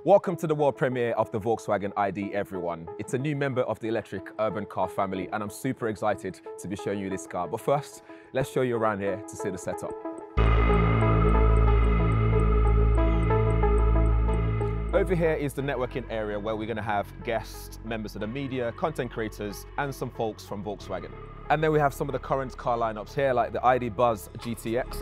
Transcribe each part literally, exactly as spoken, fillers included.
Welcome to the world premiere of the Volkswagen I D Everyone. It's a new member of the electric urban car family and I'm super excited to be showing you this car. But first, let's show you around here to see the setup. Over here is the networking area where we're going to have guests, members of the media, content creators and some folks from Volkswagen. And then we have some of the current car lineups here like the I D Buzz G T X.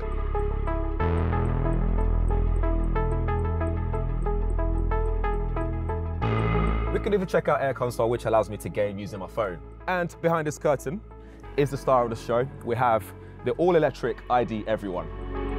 We can even check out Air Console, which allows me to game using my phone. And behind this curtain is the star of the show. We have the all-electric I D Everyone.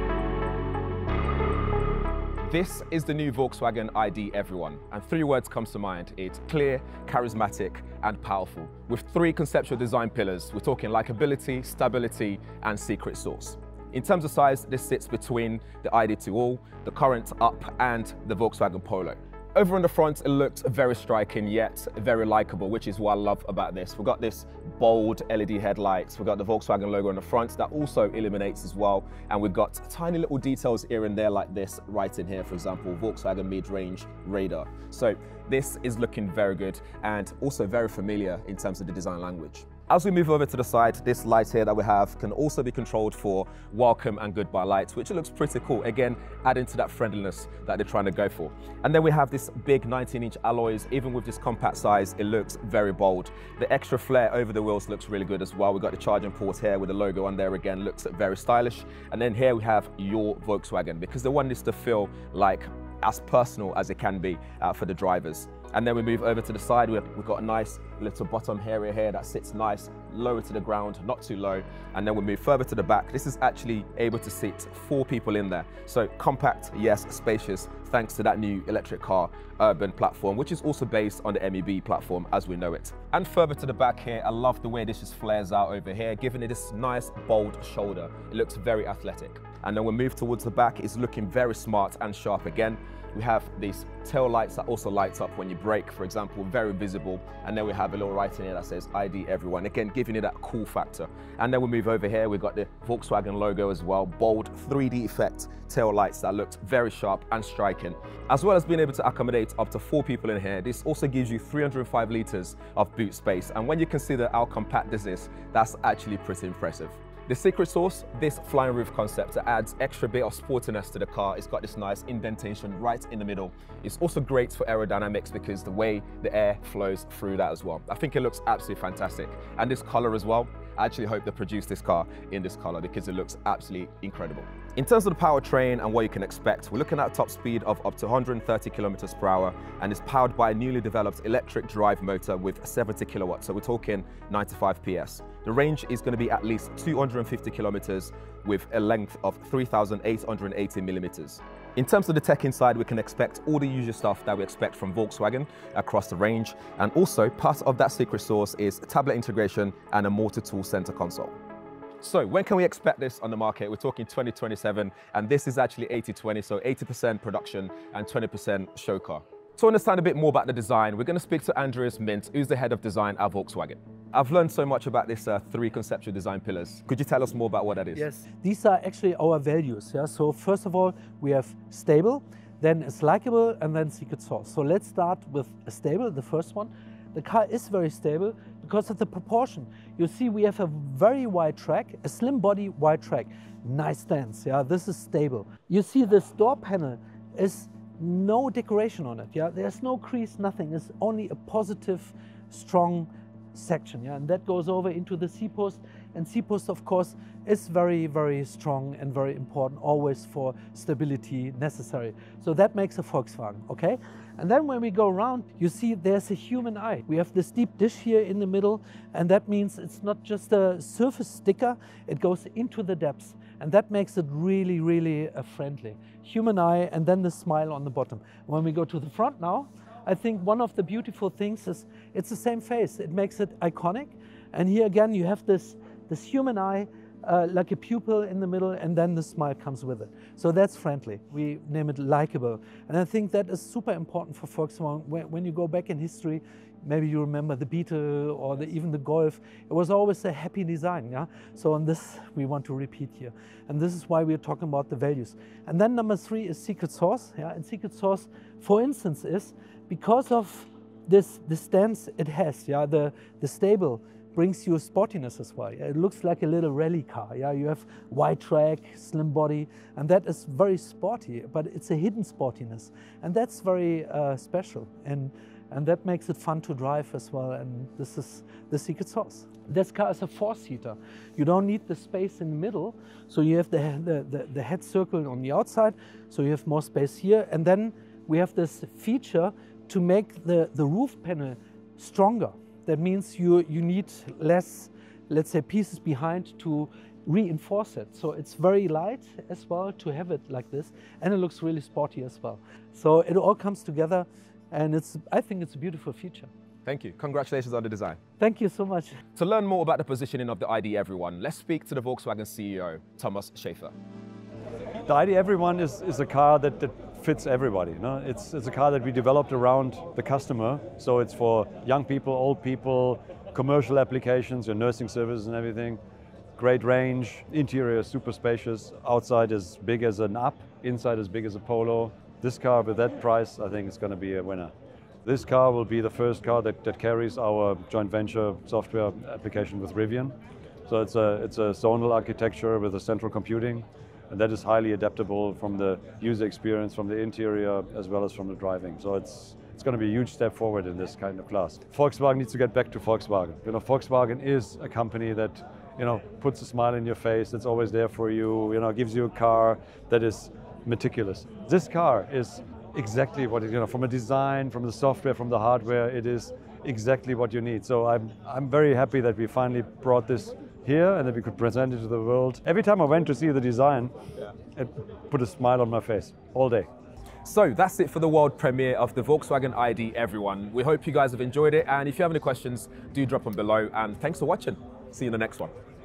This is the new Volkswagen I D Everyone, and three words comes to mind. It's clear, charismatic, and powerful. With three conceptual design pillars, we're talking likability, stability, and secret sauce. In terms of size, this sits between the I D two all, the current Up, and the Volkswagen Polo. Over on the front, it looked very striking, yet very likable, which is what I love about this. We've got this bold L E D headlights. We've got the Volkswagen logo on the front that also illuminates as well. And we've got tiny little details here and there like this right in here, for example, Volkswagen mid-range radar. So this is looking very good and also very familiar in terms of the design language. As we move over to the side, this light here that we have can also be controlled for welcome and goodbye lights, which looks pretty cool. Again, adding to that friendliness that they're trying to go for. And then we have this big nineteen inch alloys. Even with this compact size, it looks very bold. The extra flare over the wheels looks really good as well. We've got the charging port here with the logo on there again, looks very stylish. And then here we have your Volkswagen, because they want this to feel like as personal as it can be uh, for the drivers. And then we move over to the side, we've, we've got a nice little bottom area here that sits nice, lower to the ground, not too low. And then we move further to the back. This is actually able to seat four people in there. So compact, yes, spacious, thanks to that new electric car urban platform, which is also based on the M E B platform as we know it. And further to the back here, I love the way this just flares out over here, giving it this nice, bold shoulder. It looks very athletic. And then we move towards the back, it's looking very smart and sharp again. We have these tail lights that also light up when you brake, for example, very visible. And then we have a little writing here that says I D Everyone, again, giving it that cool factor. And then we move over here, we've got the Volkswagen logo as well, bold three D effect tail lights that looked very sharp and striking. As well as being able to accommodate up to four people in here, this also gives you three hundred five litres of boot space. And when you consider how compact this is, that's actually pretty impressive. The secret sauce, this flying roof concept that adds extra bit of sportiness to the car. It's got this nice indentation right in the middle. It's also great for aerodynamics because the way the air flows through that as well. I think it looks absolutely fantastic. And this color as well, I actually hope they produce this car in this color because it looks absolutely incredible. In terms of the powertrain and what you can expect, we're looking at a top speed of up to one hundred thirty kilometers per hour and it's powered by a newly developed electric drive motor with seventy kilowatts, so we're talking ninety-five P S. The range is going to be at least two hundred fifty kilometers with a length of three thousand eight hundred eighty millimeters. In terms of the tech inside, we can expect all the usual stuff that we expect from Volkswagen across the range, and also part of that secret sauce is tablet integration and a multi-tool center console. So when can we expect this on the market? We're talking twenty twenty-seven, and this is actually eighty twenty, so eighty percent production and twenty percent show car. To understand a bit more about the design, we're going to speak to Andreas Mindt, who's the head of design at Volkswagen. I've learned so much about this uh, three conceptual design pillars. Could you tell us more about what that is? Yes, these are actually our values. Yeah? So first of all, we have stable, then it's likable, and then secret sauce. So let's start with stable, the first one. The car is very stable because of the proportion. You see, we have a very wide track, a slim body, wide track. Nice stance, yeah, this is stable. You see this door panel is no decoration on it, yeah. There's no crease, nothing. It's only a positive, strong section, yeah. And that goes over into the C-post. And C-post, of course, is very, very strong and very important, always for stability necessary. So that makes a Volkswagen, okay? And then when we go around, you see there's a human eye. We have this deep dish here in the middle, and that means it's not just a surface sticker, it goes into the depths. And that makes it really, really uh, friendly. Human eye, and then the smile on the bottom. When we go to the front now, I think one of the beautiful things is it's the same face. It makes it iconic. And here again, you have this, this human eye uh, like a pupil in the middle, and then the smile comes with it. So that's friendly. We name it likable. And I think that is super important for Volkswagen. When, when you go back in history, maybe you remember the Beetle or the, even the Golf. It was always a happy design, yeah? So on this, we want to repeat here. And this is why we're talking about the values. And then number three is secret sauce, yeah? And secret sauce, for instance, is because of this, the stance it has, yeah? The, the stable brings you sportiness as well. Yeah? It looks like a little rally car, yeah? You have wide track, slim body, and that is very sporty, but it's a hidden sportiness. And that's very uh, special. And And that makes it fun to drive as well, and this is the secret sauce. This car is a four-seater. You don't need the space in the middle, so you have the, the, the, the head circle on the outside, so you have more space here, and then we have this feature to make the, the roof panel stronger. That means you, you need less, let's say, pieces behind to reinforce it. So it's very light as well to have it like this, and it looks really sporty as well. So it all comes together. And it's, I think it's a beautiful feature. Thank you. Congratulations on the design. Thank you so much. To learn more about the positioning of the I D Everyone, let's speak to the Volkswagen C E O, Thomas Schäfer. The I D Everyone is, is a car that, that fits everybody. You know? it's, it's a car that we developed around the customer. So it's for young people, old people, commercial applications, your nursing services and everything. Great range, interior is super spacious, outside is big as an up, inside as big as a Polo. This car with that price, I think it's going to be a winner. This car will be the first car that, that carries our joint venture software application with Rivian. So it's a, it's a zonal architecture with a central computing, and that is highly adaptable from the user experience, from the interior, as well as from the driving. So it's, it's going to be a huge step forward in this kind of class. Volkswagen needs to get back to Volkswagen. You know, Volkswagen is a company that, you know, puts a smile in your face, that's always there for you, you know, gives you a car that is meticulous. This car is exactly what, you know, from a design, from the software, from the hardware, it is exactly what you need. So I'm, I'm very happy that we finally brought this here and that we could present it to the world. Every time I went to see the design, yeah, it put a smile on my face all day. So that's it for the world premiere of the Volkswagen I D Everyone. We hope you guys have enjoyed it, and if you have any questions, do drop them below, and thanks for watching. See you in the next one.